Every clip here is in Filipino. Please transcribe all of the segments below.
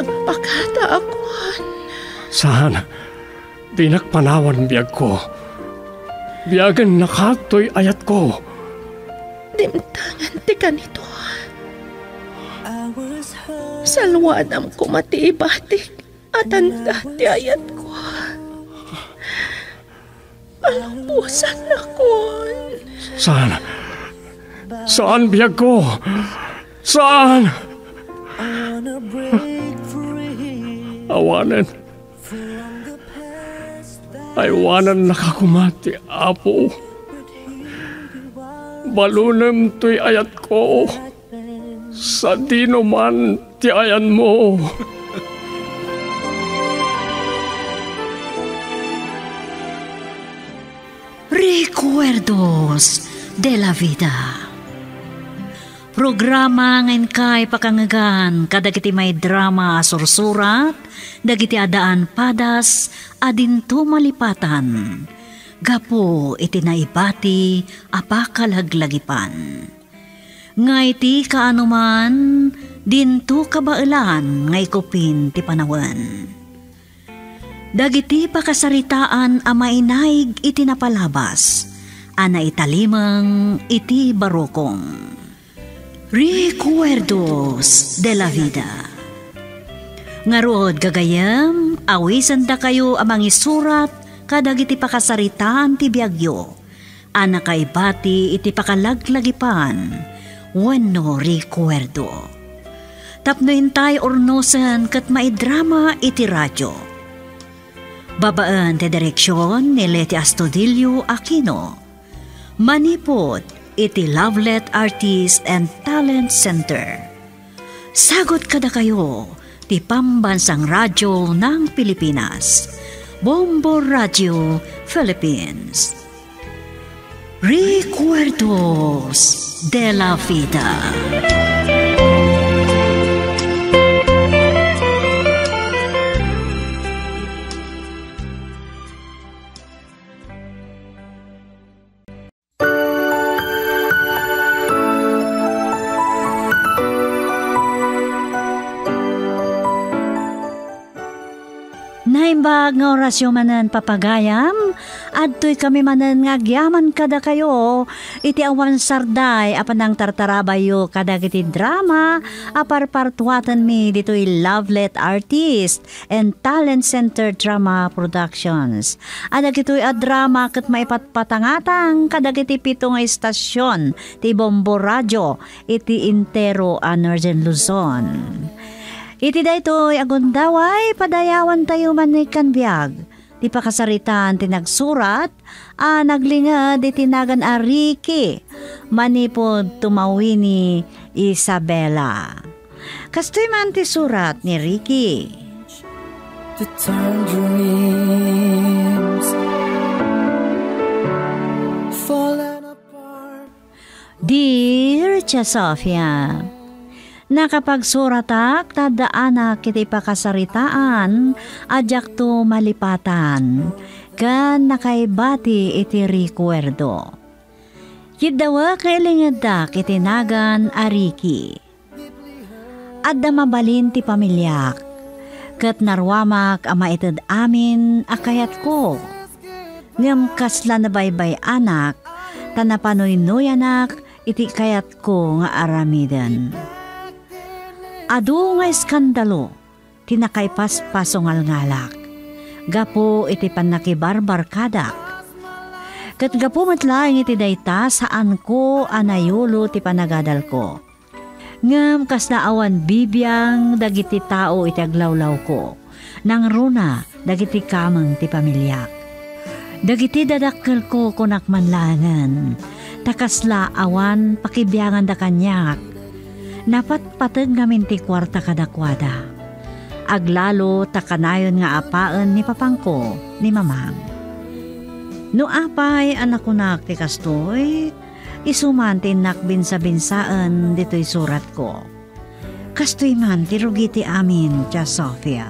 agpakata akuan. Saan? Di nakpanawan biyag ko. Biyagan nakatoy ayat ko. Dimtangan ti kanito. Salwadam ko matiibatik at anda ti ayat ko. Alampusan na kon. Saan? Saan biyag ko? Saan? Awanan. Aywanan nakakumati, Apo. Balunem to'y ayat ko. Sa dino man ti ayan mo. Recuerdos de la Vida. Programa ngayon kay pakangagan kadagiti may drama sursurat, dagiti adaan padas, adinto malipatan. Gapo iti naibati apakalaglagipan. Ngay ti kaanuman, dinto kabailan ngay kupin ti panawan. Dagiti pakasaritaan a mainaig iti napalabas, ana italimang iti barokong. Recuerdos de la Vida. Ngarod gagayam, awisan da kayo amang isurat kadagiti pakasaritaan ti biagyo, ana kaibati iti pakalaglagipan, wenno recuerdo. Tapno intay ornosan kat maidrama iti radyo. Babaan ti direksyon ni Leti Astudillo Aquino. Manipod iti Lovelet Artist and Talent Center. Sagot kada kayo ti Pambansang Radyo ng Pilipinas. Bombo Radio Philippines. Recuerdos de la Vida. Naimbag nga orasyon manan papagayam, adtoy kami manan ngagyaman kada kayo, iti awan sarday apanang tartarabayo kadagiti drama, aparpartuatan mi dito'y Lovelet Artist and Talent Center Drama Productions. Adagito'y drama kat maipatpatangatang kadagiti pito nga istasyon, ti Bombo Radio, iti Intero Northern Luzon. Iti daytoy agundaway padayawan tayo manikan biag. Di pakasaritan tinagsurat, naglingad iti nagan a Ricky, manipod tumawi ni Isabela. Kastoy man ti surat ni Ricky. The tangerines falling apart. Dear Tia Sofia, nakapagsuratak tadaanak iti pakasaritaan adyak to malipatan kan nakaibati iti recuerdo. Kidawa kailingadak iti nagan ariki. Adda mabalin ti pamilyak ket narwamak ama ited amin akayat ko. Ngem kasla na baybay anak tanapanoy-noy anak iti kayat ko nga aramidan. Adu nga iskandalo, tinakaypas-pasongal ngalak. Gapo iti panakibarbar kadak. Kat gapo matlaing iti dayta saan ko anayulo ti panagadal ko. Ngam kas naawan bibiyang dagiti tao iti aglawlaw ko. Nang runa dagiti kamang ti pamilyak. Dagiti dadakkel ko kunak manlangan. Takasla awan pakibiyangan da kanyak. Napatpatag ngamin ti kwarta kadakwada. Aglalo takanayon nga apaan ni papangko ni mamang. No apay anak kunak ti kastoy, isuman ti nakbinsa-binsaan dito'y surat ko. Kastoy man ti rugi ti amin, Tia Sofia.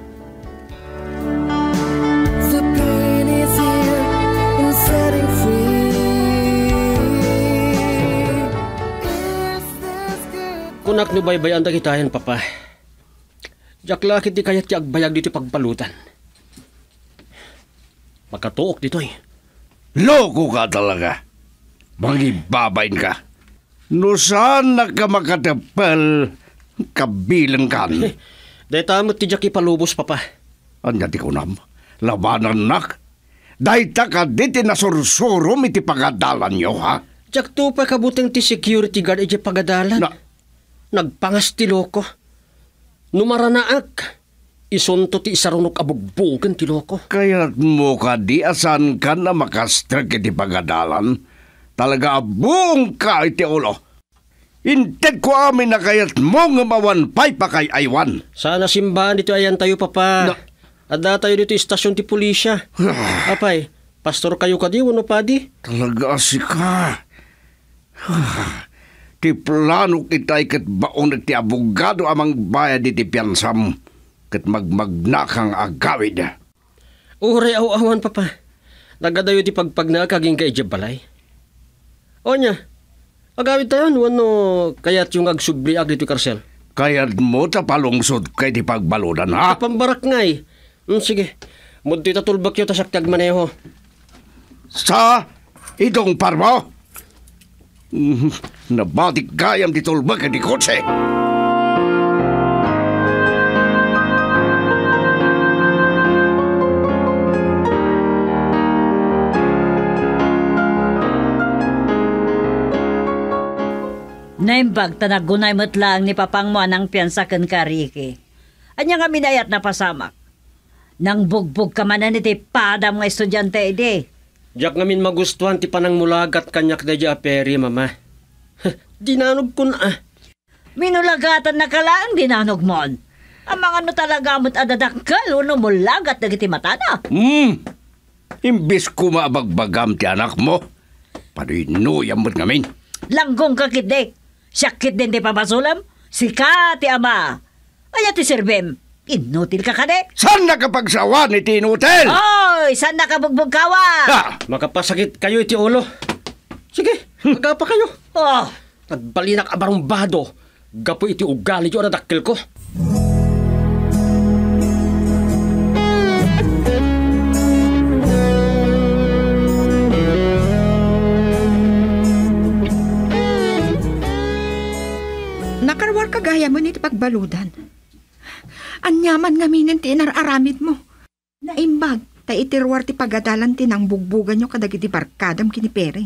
The pain is here in setting free. Kunak ni baybay anda kitayan, papa. Jak lakit di kayat ti agbayag dito pagbalutan. Makatuok dito eh. Loko ka talaga. Magibabain ka. No saan na ka makatapal kabilang kan? Dahil tamot ti jak ipalubos, papa. Anya ti kunam. Labanan nak. Dahil ta ka diti na sursurom iti pagadalan nyo, ha? Jak to pa kabutang ti security guard iti pagadalan. Nagpangas ti loko. Numaranaak. Isunto ti isarunok abugbugan ti loko. Kaya't mo ka di asan ka na makastrag iti pagadalan. Talaga abong ka iti ulo. Inted ko amin na kaya't mo nga mawanpay pa kay aywan. Sana simbahan dito ayan tayo, papa. Ada tayo dito istasyon ti pulisya. Apay, pastor kayo ka di, wano pa di? Talaga si ka. Ti plano kita'y kat baon ti abogado amang bayad iti piyansam. Kat magmagnakang agawid. Uray awan, papa. Nagadayo ti pagpagna kaging kay balay. O niya, agawid tayo, wano kayat yung agsubli ag dito karsel. Kaya't mo tapalungsod kay ti pagbaludan, ha? Pambarak nga eh. Sige, mundi tatulbak yun tasak maneho. Sa itong parmo? Nabatik gayam di tulbak di kotse. Naimbag tanagunay mo't lang ni papang mo anang piyansa kan kariki. Anya nga minayat na pasamak. Nang bugbog ka man iti padam nga estudyante ide. Diyak ngamin magustuhan ti panang mulagat kanyak da dya peri, mama. Dinanog ko na. Minulagatan na kalaan dinanog mon. Ang mga no talaga mo't adadakkel uno mulagat na iti matana. Imbis ko maabagbagam ti anak mo. Paninuyam mo't ngamin. Langgong kakit dek. Sakit din di pabasulam. Sika ti ama. Ay ti sirbem. Inutil ka dek. Saan nakapagsawa ni tinutel? Oy, saan nakabugbog kawa? Makapasakit kayo iti ulo. Sige, magapa kayo. Oh, Nagbalinak abarumbado. Gapo iti ugali yung adakkel ko. Nakarwar kagaya mo niti pagbaludan. Anyaman nga minin ti inararamid mo. Naimbag, ta itirwar ti pagadalan ti nang bugbugan nyo kadagiti barkadam kinipere.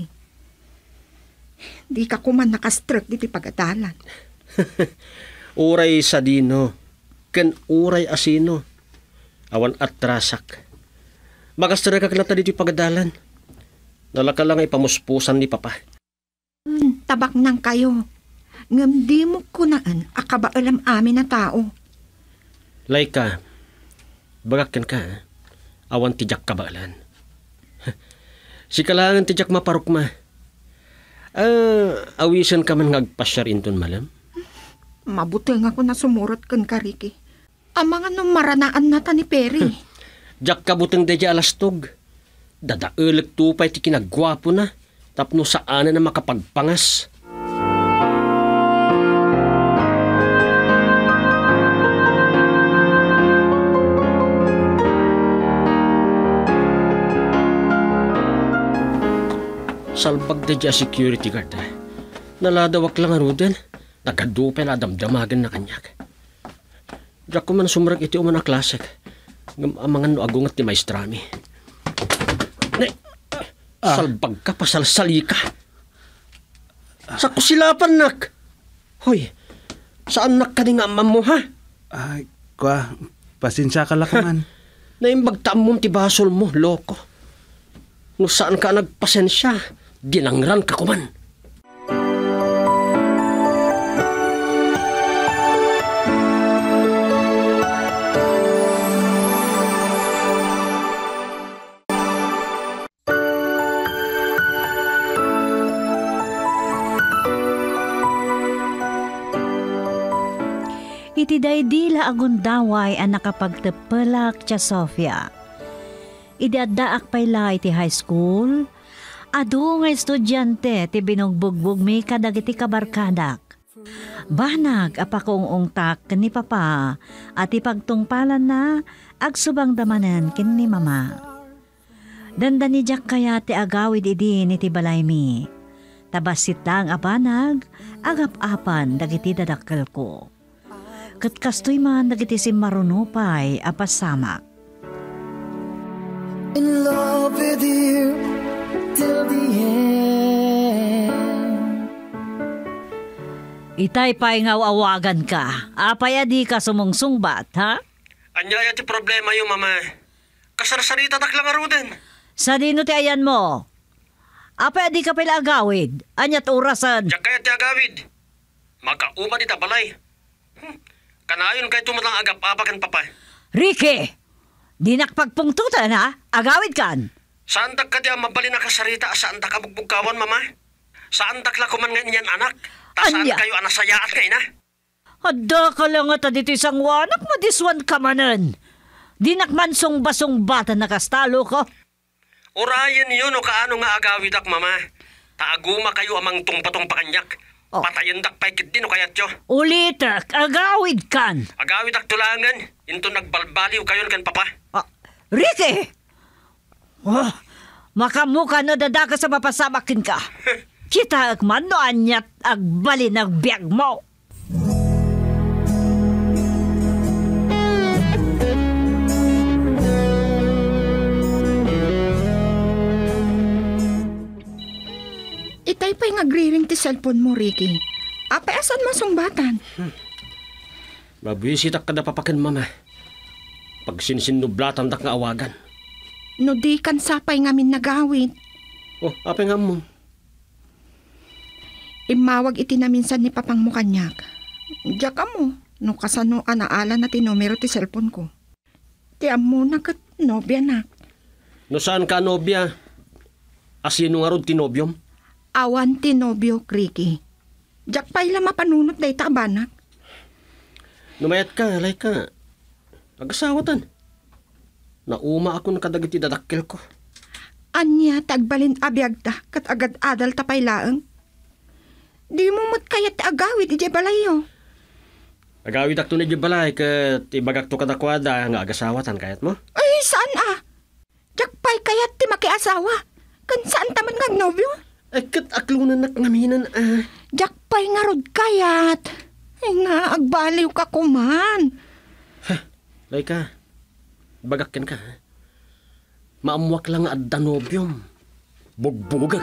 Di ka kuman nakastruk di ti pagadalan. Uray sa dino. Ken uray asino. Awan atrasak. Makastra ka kalata dito pagadalan. Nalaka lang ay pamuspusan ni papa. Tabak nang kayo. Ngam di mo kunaan akabaalam amin na tao. Laika, bagakan ka, awan tijak kabalan. Si kalangan tijak maparukma. Awisan ka man ngagpasyar inton malam? Mabuti nga ko na sumurot kan kariki. Ang mga nung maranaan na ni Peri. Jak kabutang deja alastog. Dadaulag tupay ti kinagwapo na. Tapno saan na makapagpangas. Salbag na dya security guard. Naladawak lang ang ruden. Nagadupay na damdamagan na kanyak. Diyak ko man sumurag iti umana klasek. Amangan no agungat ni Maestrami. Salbag ka, pasalsali ka. Sa kusilapan, nak. Hoy, saan nak ka ni nga amam mo, ha? Ay, pasensya ka lakaman. Naimbagtaan mo ti basol mo, loko. No saan ka nagpasensya, dinangran ka kuman. iti daydila agundaway ang nakapagtepelak tya Sofia. Idadaak payla iti high school, adu nga estudyante ti binugbugbog mi kadagiti kabarkadak. Banag apakong ungtak ni papa at ipagtungpalan na agsubang damanan kin ni mama. Danda ni Jack kaya ti agawid idi ni ti balay mi. Tabasit lang abanag agap-apan dagiti dadakkel ko. Kat kastoy man dagiti si marunupay apasamak. In love with you till the end. Itay pa'y ngawawagan ka. Apay adi ka sumungsungbat, ha? Anya ti problema yung mama. Kasarsarita tak lang aruden. Sa dino ti ayan mo? Apay adi ka pala agawid. Anyat orasan. Diyak kaya ti agawid. Magkauma di tabalay. Kanayon kay tumatang agap-apakan papa. Ricky! Di nakpagpungtutan, ha? Agawid kan? Saan tak ka di ang mabali na kasarita? Saan tak ka bugbugkawan, mama? Saan tak la kuman nga niyan anak? Ta saan Anya? kayo anasayaat kay na? Ada ka lang at dito isang wanak madiswan ka manan. Di nakmansong basong bata nakastalo ko. Urayan yun o kaano nga agawid ak, mama. Taaguma kayo amang tungpatong pakanyak. Oh. Patayon dak paikit din o kayat yo. Ulitak, agawid kan. Agawid ak tulangan. Into nagbalbaliw kayo kan papa. Ah, Ricky! Oh, makamuka na dadaka sa mapasamakin ka. Kita agman no anyat agbali ng biyag mo. Itay pa'y ngagriring ti cellphone mo, Ricky. Apay asan masungbatan? Mabisitak ka na papakin, mama. Pag sinsinublatan dak nga awagan. No di kan sapay ngamin nagawid. Oh, apay nga mo. Imawag iti na minsan ni papang mo kanyak. Diyak mo, no kasano anaala na ti numero ti cellphone ko. Ti amo na kat nobya na. No saan ka nobya? Asino nga rod tinobyom? Awan ti nobyo, Ricky. Diyak pa'y la mapanunot day tabanak. Numayat ka, alay ka. Agasawatan. Nauma ako nakadagiti dadakkel ko. Anya tagbalin abiyag ta kat agad adal tapay laeng. Di mo mo't kayat agawid iti balayo. Agawid ak to na balay kat ibagak to kadakwada nga agasawatan kayat mo? Ay, saan Diyak pa'y kayat ti makiasawa. Kan saan taman ngag nobyo? Ay kat aklunan nak ngaminan Diyak pa'y nga rod kayat. Ay nga, agbaliw ka kuman. Lay ka. Bagakin ka. Maamwak lang nga adda nobyom. Bugbugak.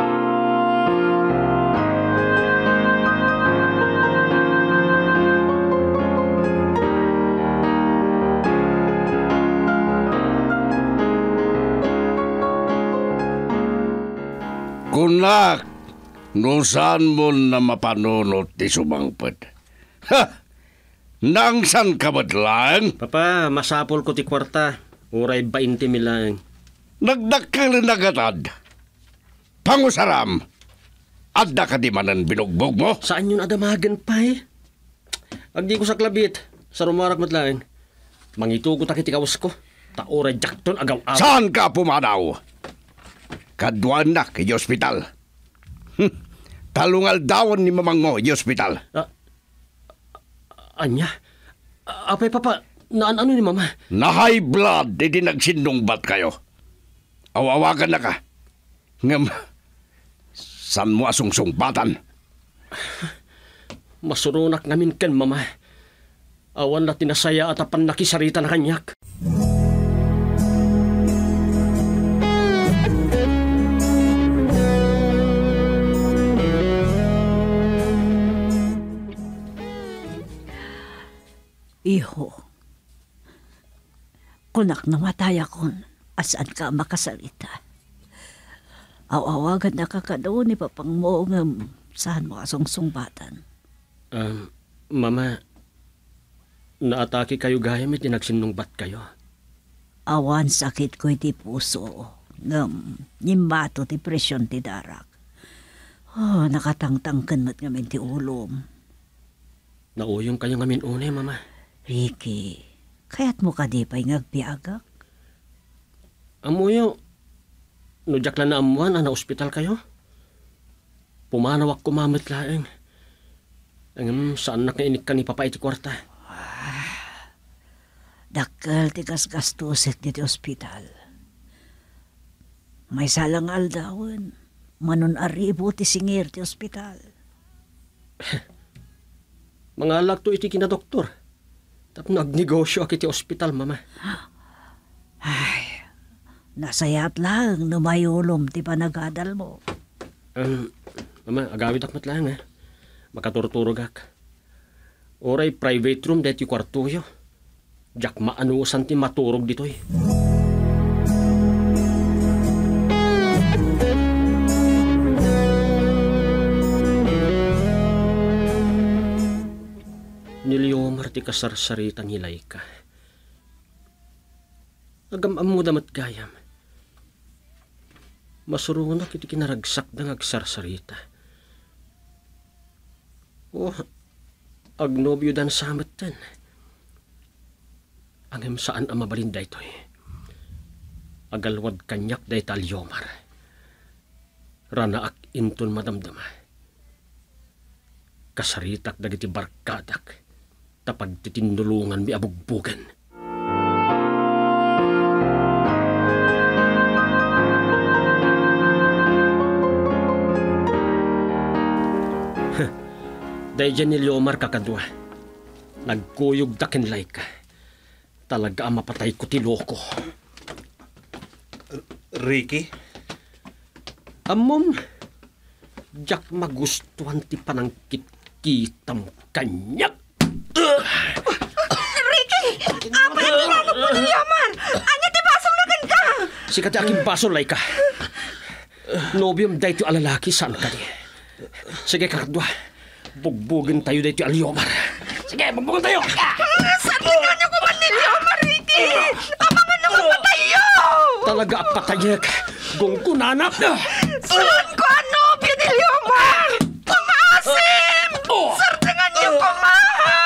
Kunak, no saan mo na mapanunot ti sumangpad? Ha! Nang san ka badlang? Papa, masapol ko ti kwarta. Uray 20 milang. Nagdakkel na gatad. Pangusaram. Adda ka di manan binugbog mo? Saan yun adamagan pa eh? Agdi ko sa klabit. Sa rumarak matlaing. Mangitugo ta kiti kawas ko. Ta uray jakton agaw-aw. Saan ka pumanaw? Kaduan na kay ospital. Talungal dawon ni mamang mo i ospital. Anya? Apay papa, ano ni mama? Na high blood, di nagsinungbat kayo. Awawagan na ka. Ngam, san mo asungsungpatan? Masurunak namin ken mama. Awan na tinasaya at apan nakisarita na kanyak. Iho, kunak na mataya kon, asaan ka makasalita. Awawagan na kakadaon ni papang mo ng saan mo asungsungbatan. Mama, naatake kayo gaya may tinagsinungbat kayo. Awan sakit ko iti puso, nimbato ti presyon ti darak. Oh, nakatangtangkan mat ngamin ti ulom. Nauyong kayo ngamin une, mama. Ricky, kaya't mo ka di pa'y ngagbiagak? Amuyo, nudyak lang na amuan, na ospital kayo. Pumanawak kumamit laeng. Saan nakainik ka ni Papa iti kwarta? Dakkel ti gasgastuset diti ospital. May salang aldawan. Manon aribo ti singir ti ospital. Mga alag to iti kinadoktor. Tap nagnegosyo ak iti ospital, mama. Nasayat lang numayulom ti panagadal mo. Mama, agawid akmat lang makaturturog ak. Oray private room deti kwarto yo. Jak maanusan ti maturog ditoy. Niliyomar ti kasarsaritan hilay ka. Agam-amu damat gayam. Masurunak iti kinaragsak dang agsarsarita. Agnobyo dan samet dan. Angem saan ang mabalinda ito'y. Agalwad kanyak day talyomar. Ranaak inton madamdama. Kasaritak dagiti barkadak. Tapag titinulungan mi abugbugan. Dahil dyan ni Leomar kakadwa. Nagkuyog dakinlay ka. Talaga ang mapatay ko ti loko. Ricky? Amom, jak magustuhan ti panangkit-kitam kanyak. Ricky! Apa yung ginanap mo ni Leomar? Anya ti basong lagan ka? Sikat aking baso lay ka. Nobyom day ti alalaki saan ka di. Sige kakadwa. Bugbugin tayo dito ang Leomar. Sige, bugbugin tayo! Saan nga niyo kuman ni Leomar, Ricky? Amangan naman pa tayo! Talaga patayek. Gungkunanak na! Saan ko ano, ni Leomar? Tumaasim! Sardangan niyo kuman!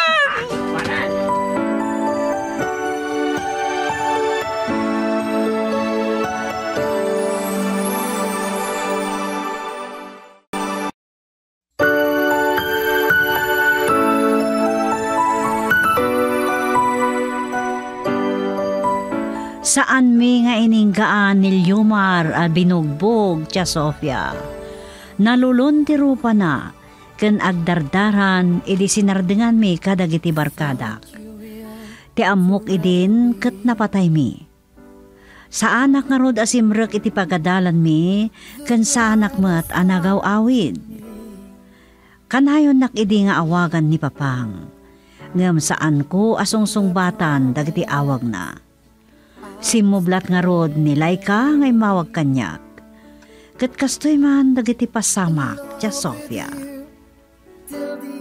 Saan mi nga ininggaan ni Leomar a binugbog tya Sofia. Nalulun ti rupa na, ken agdardaran idi sinardengan mi kadagiti barkadak. Ti amok idin ket napatay mi. Sa anak nga rod asimrek iti pagadalan mi, ken sa anak met anagaw awid. Kanayon nak idi nga awagan ni Papang. Ngem saan ko asungsungbatan dagiti awag na. Simublat nga rod ni Laika ngay mawag kanyak. Kat kastoy man dagiti pasamak tya Sofia. Till the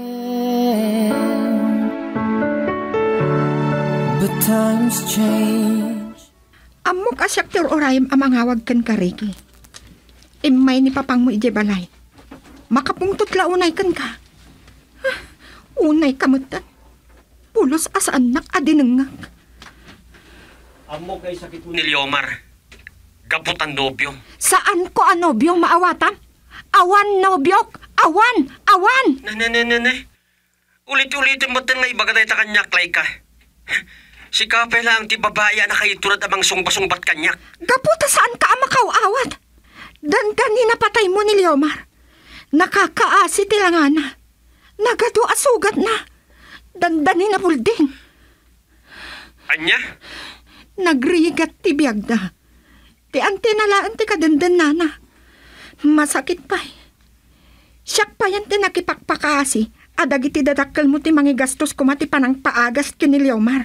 end. But times change. Amok asyak ti orayam amangawag kan ka, Ricky. Imay ni Papang mo ije balay. Makapungtot launay kan ka. Unay kamutan. Pulos asaan nak adinengak. Amo kay sakit ni Leomar. Gaputan nobyong. Saan ko ang nobyong maawatan? Awan, nobyok! Awan! Awan! Nanay. Ulit-ulitin mo nga ibagaday ta kanyak, Laika. Si Kape lang ti babaya na kayo tulad amang sungba-sungbat kanyak. Gaputa saan ka ang makaawat? Dandan napatay mo ni Leomar. Nakakaasi tilangana. Nagado asugat na. Dandan na bulding. Anya? Nagrigat ti biyagda. Ti antinalaan ti kadandan nana. Masakit pa. Siyak pa yan ti nakipakpakasi. Adag iti dadakkel mo ti mangigastos kumati panang paagas kini Leomar.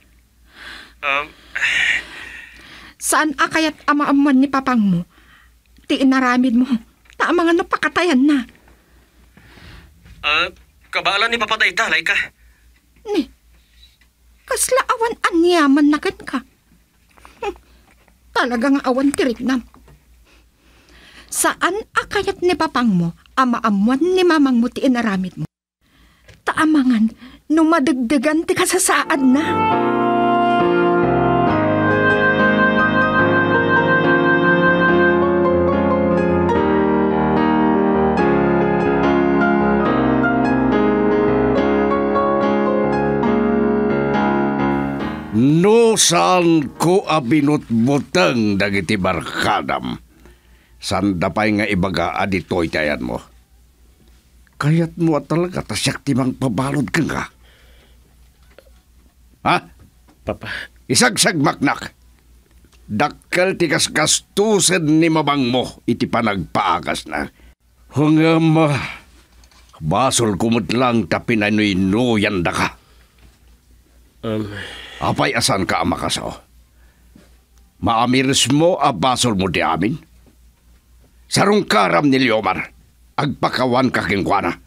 Saan akayat amaaman ni Papang mo? Ti inaramid mo. Ta mga napakatayan na. Kabalan ni papatay ta, Laika. Ni, kasla awan anyaman na ka. Talagang awan tirik na. Saan akayat ni Papang mo, amaamuan ni Mamang mo ti inaramid mo? Taamangan, numadagdagan ti kasasaad na. No saan ko abinut-buteng dagiti barkadam. Sanda pa'y nga ibaga aditoy tayan mo. Kayat mo talaga tasyak timang pabalod ka nga. Ha? Papa, Isagsag maknak. Dakkel ti kasgastusen ni mabang mo iti panagpaakas na. Hangam basol kumot lang tapinanoy-nuyan da ka. Apay asan ka amakasaw? Maamiris mo a basol mo di amin? Sarong karam ni Liomar, agpakawan ka kingkwana.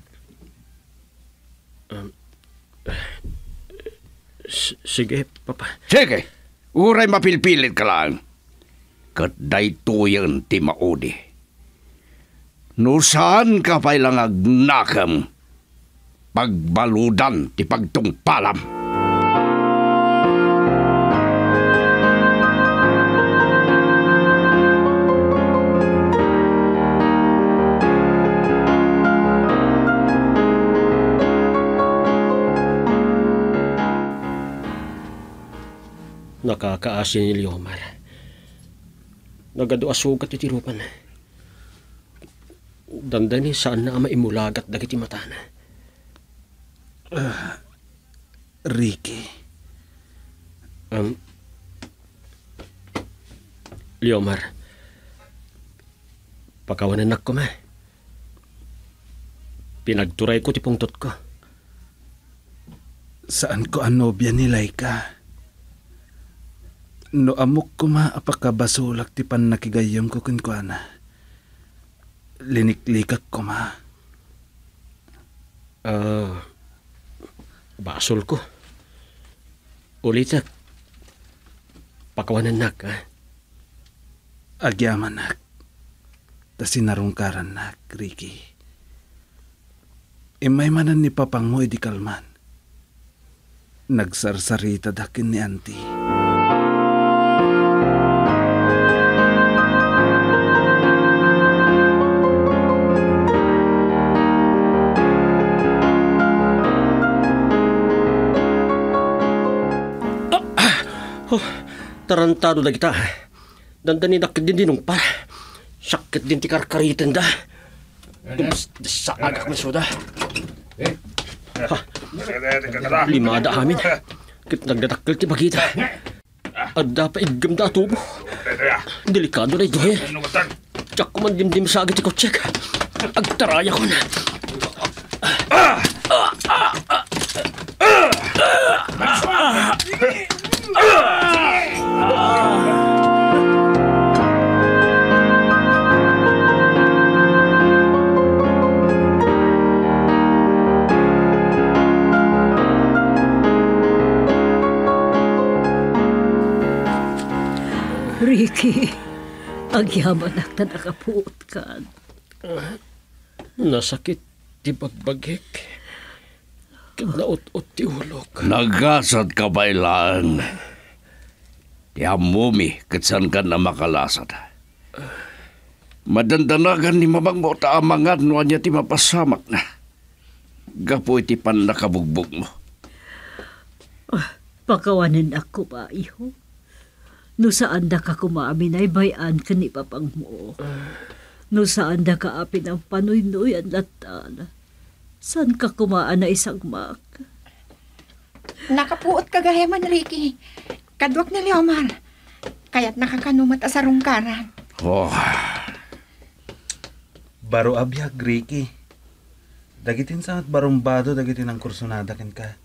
Sige, Papa. Sige, uray mapilpilit ka lang. Kat daytoyan ti maudi. No saan ka pa'y lang agnakam? Pagbaludan ti pagtungpalam. Nakakaasin ni Liomar. Nagado asugat iti rupan. Dandani saan na maimulagat dagiti matana. Ricky. Liomar, pakawanan ko ma. Pinagturay ko ti pungtot ko. Saan ko ang nobya ni Laika? No amok ko apakabasulak ti pan nakigayam ko kunkwana. Liniklikak ko Basol ko. Ulitak. Pakawanan ha? Agyaman ta sinarungkaran Ricky. Imay manan ni papang mo di kalman. Nagsarsarita dakin ni auntie. Tarantado na kita. Dandani nakit din dinong pa. Sakit din ti karkaritan da. Sa agak na soda. Limada amin. Kit nagdadakkel ti bagita. Adda pa igam da tubo. Delikado na ito eh. Tsak ko man dimdim sa agit ti kotsek. Agtaraya ko na. Ricky, agyaman na nakapuot ka. Nasakit ti bagbagik. Kinaot-ot ti ulok. Nagasad ka ba ilaan? Ti amumi, kitsan ka na makalasad. Madandanagan ni mamang mo taamangan no anya ti mapasamak na. Gapo iti pan nakabugbog mo. Pakawanin ako ba, iho? No saan da ka kumamin ay bayan ka ni papang mo. No saan da ka apin ang panoy-noy ang latala. Saan ka kumaan na isang mak? Nakapuot ka gayaman, Ricky. Kadwak ni Liomar. Kaya't nakakanumat asarong karan. Oh, Baro abiyag, Ricky. Dagitin sa barumbado, dagitin ang kursunada ken ka.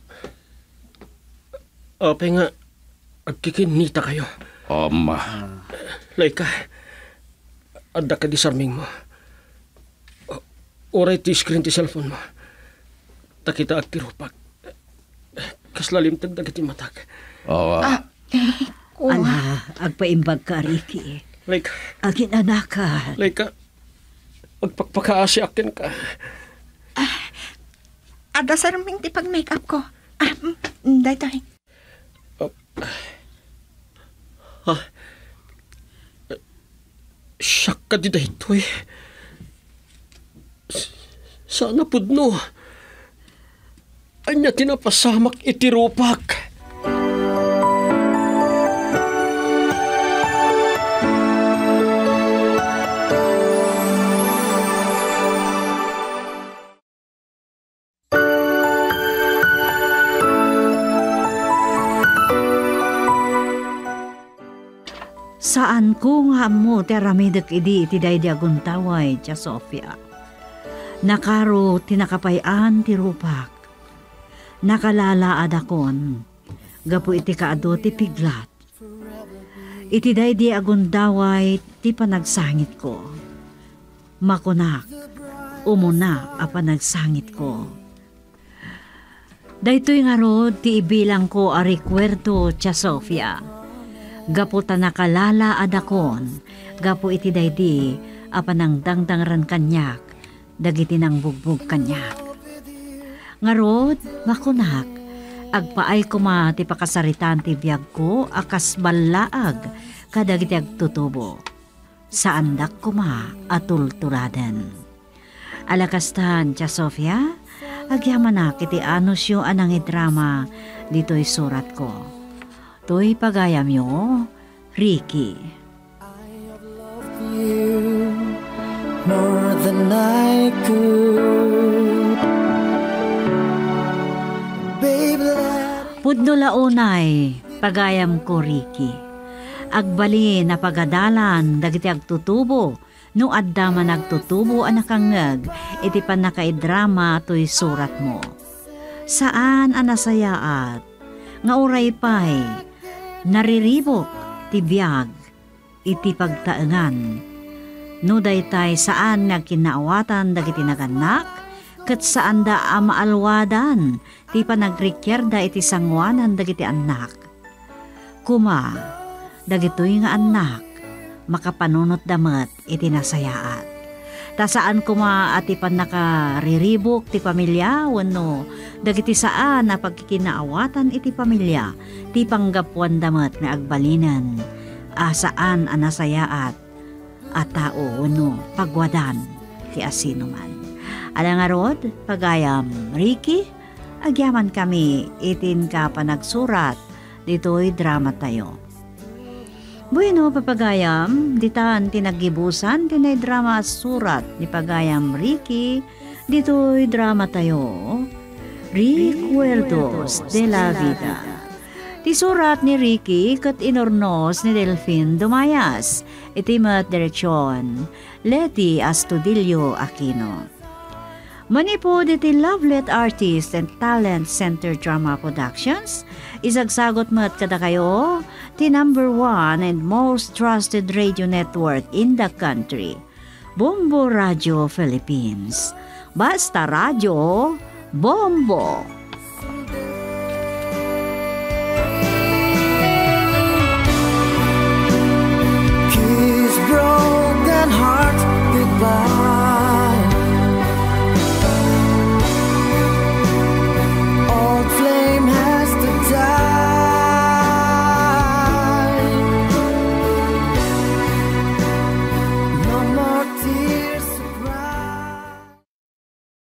Apay nga, agkikinita kayo. Laika, adda ka di sarming mo. Oray ti screen ti cellphone mo. Takita at tirupak. Kaslalim tagdag ti matag. Ala, agpaimbag ka, Ricky. Laika, Agin anak ka. Laika, magpagpakaasi akin ka. Ada sarming ti pag-makeup ko. Dahito eh. Siyak ka di dahito eh. Sana pudno. Anya tinapasamak itirupak. Saan ko nga mo teramidek idi iti day di aguntaway, Tia Sofia. Nakaro tinakapayan ti rupak. Nakalalaad akon. Gapu iti kaado ti piglat. Iti day di agundaway ti panagsangit ko. Makunak, umuna a panagsangit ko. Daytoy nga rod ti ibilang ko a rekwerdo, Tia Sofia. Gapu ta nakalala adakon, gapu iti daydi apan ang dangdangran kanyak, dagiti nang bugbog kanyak. Ngarod, makunak, agpaay kuma ti pakasaritan ti biyag ko, akas balaag, kadagiti agtutubo. Saandak kuma atulturaden. Alakastan, Tia Sofia, agyaman na kiti anos yung anang idrama, dito'y surat ko. To'y pagayam yo, Ricky. You more than I could. Babe, Pudno launay, pagayam ko, Ricky. Agbali na pagadalan, dagiti agtutubo, no adda man agtutubo anakangag, iti pan nakaidrama to'y surat mo. Saan anasayaat? Nga uray pa'y, nariribok ti biyag, iti pagtaengan. No daytay saan nga kinaawatan dagiti naganak, ket saan da maalwadan, ti panagrikyerda iti sangwanan dagiti anak. Kuma, dagitoy nga anak, makapanunot damet iti nasayaat. Ta saan kuma ati pan nakariribok ti pamilya, wano, dagiti saan na pagkikinaawatan iti pamilya, ti panggapuan damet nga agbalinan, saan anasayaat, at tao wano, pagwadan, ti asino man. Alangarod, pagayam, Ricky, agyaman kami, itin ka pa nagsurat, dito'y drama tayo. Bueno, papagayam, ditaan tinagibusan, tinay drama surat ni pagayam Ricky, dito'y drama tayo. Recuerdos de la Vida. Ti surat ni Ricky kat inornos ni Delfin Dumayas, itimat direksyon, Leti Astudillo Aquino. Manipod iti Lovelet Artist and Talent Center Drama Productions, isagsagot mat kada kayo, ti #1 and most trusted radio network in the country, Bombo Radio Philippines. Basta Radio, Bombo!